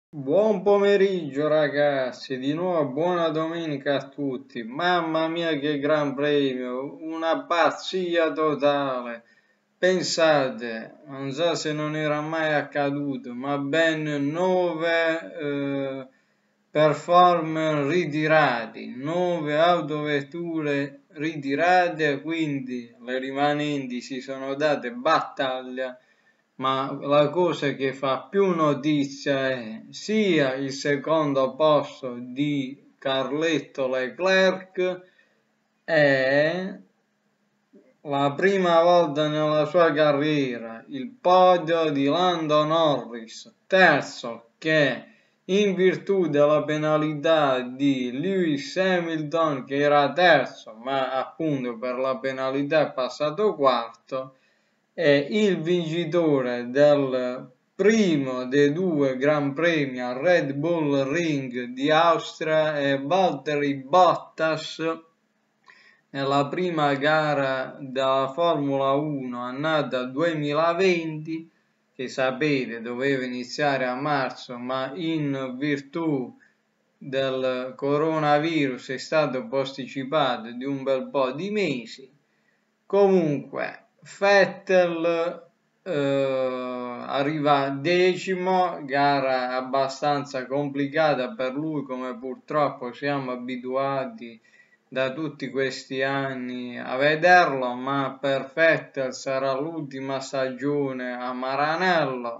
Buon pomeriggio ragazzi, di nuovo buona domenica a tutti. Mamma mia che gran premio, una pazzia totale. Pensate, non so se non era mai accaduto, ma ben 9 performer ritirati, 9 autovetture ritirate, quindi le rimanenti si sono date battaglia, ma la cosa che fa più notizia è sia il secondo posto di Carletto Leclerc e la prima volta nella sua carriera il podio di Lando Norris, terzo, che in virtù della penalità di Lewis Hamilton, che era terzo, ma appunto per la penalità è passato quarto, e il vincitore del primo dei due Gran Premi al Red Bull Ring di Austria è Valtteri Bottas nella prima gara della Formula 1 annata 2020, che sapete doveva iniziare a marzo, ma in virtù del coronavirus è stato posticipato di un bel po' di mesi. Comunque, Vettel arriva decimo, gara abbastanza complicata per lui, come purtroppo siamo abituati da tutti questi anni a vederlo, ma per Vettel sarà l'ultima stagione a Maranello.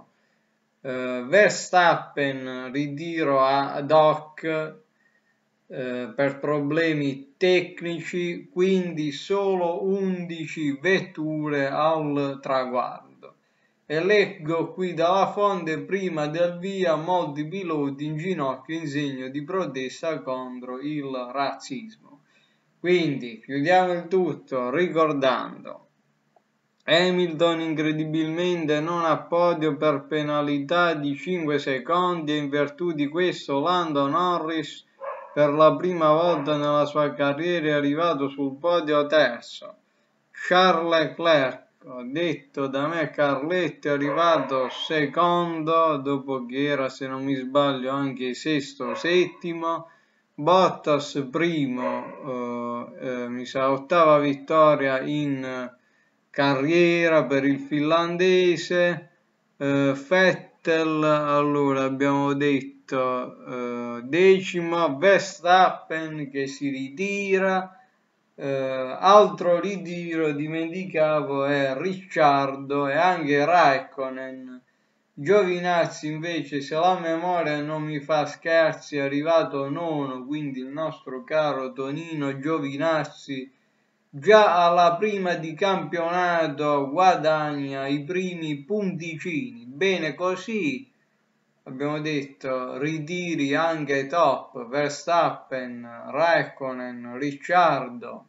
Verstappen ritiro ad hoc per problemi tecnici, quindi solo 11 vetture al traguardo. E leggo qui dalla fonte: prima del via molti piloti in ginocchio in segno di protesta contro il razzismo. Quindi chiudiamo il tutto ricordando: Hamilton incredibilmente non a podio per penalità di 5 secondi e in virtù di questo Lando Norris per la prima volta nella sua carriera è arrivato sul podio terzo. Charles Leclerc, detto da me Carletto, è arrivato secondo dopo che era, se non mi sbaglio, anche sesto o settimo. Bottas primo, mi sa ottava vittoria in carriera per il finlandese. Vettel, allora abbiamo detto decimo. Verstappen che si ritira. Altro ritiro dimenticavo è Ricciardo e anche Raikkonen. Giovinazzi invece, se la memoria non mi fa scherzi, è arrivato nono, quindi il nostro caro Tonino Giovinazzi già alla prima di campionato guadagna i primi punticini. Bene così, abbiamo detto ritiri anche top: Verstappen, Raikkonen, Ricciardo.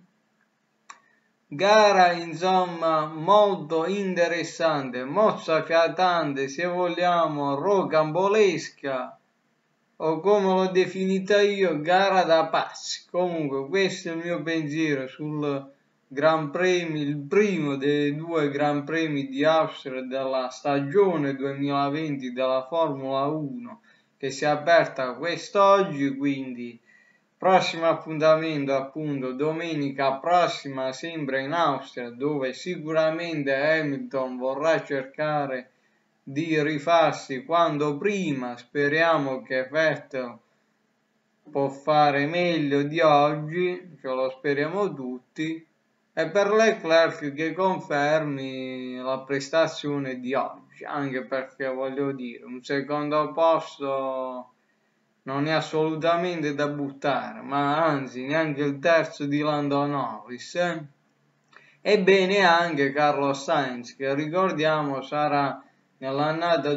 Gara insomma molto interessante, mozzafiatante, se vogliamo rocambolesca, o come l'ho definita io, gara da pazzi. Comunque questo è il mio pensiero sul Gran Premio, il primo dei due Gran Premi di Austria della stagione 2020 della Formula 1, che si è aperta quest'oggi. Quindi prossimo appuntamento appunto domenica prossima, sempre in Austria, dove sicuramente Hamilton vorrà cercare di rifarsi quanto prima. Speriamo che Vettel può fare meglio di oggi, ce lo speriamo tutti, e per Leclerc che confermi la prestazione di oggi, anche perché voglio dire, un secondo posto non è assolutamente da buttare, ma anzi neanche il terzo di Lando Norris. Ebbene anche Carlos Sainz, che ricordiamo sarà nell'annata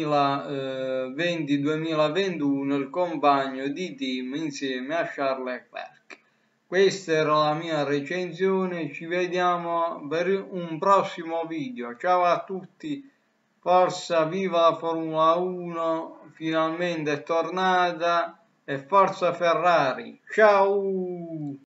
2020-2021 il compagno di team insieme a Charles Leclerc. Questa era la mia recensione, ci vediamo per un prossimo video. Ciao a tutti, forza, viva la Formula 1, finalmente è tornata, e forza Ferrari, ciao!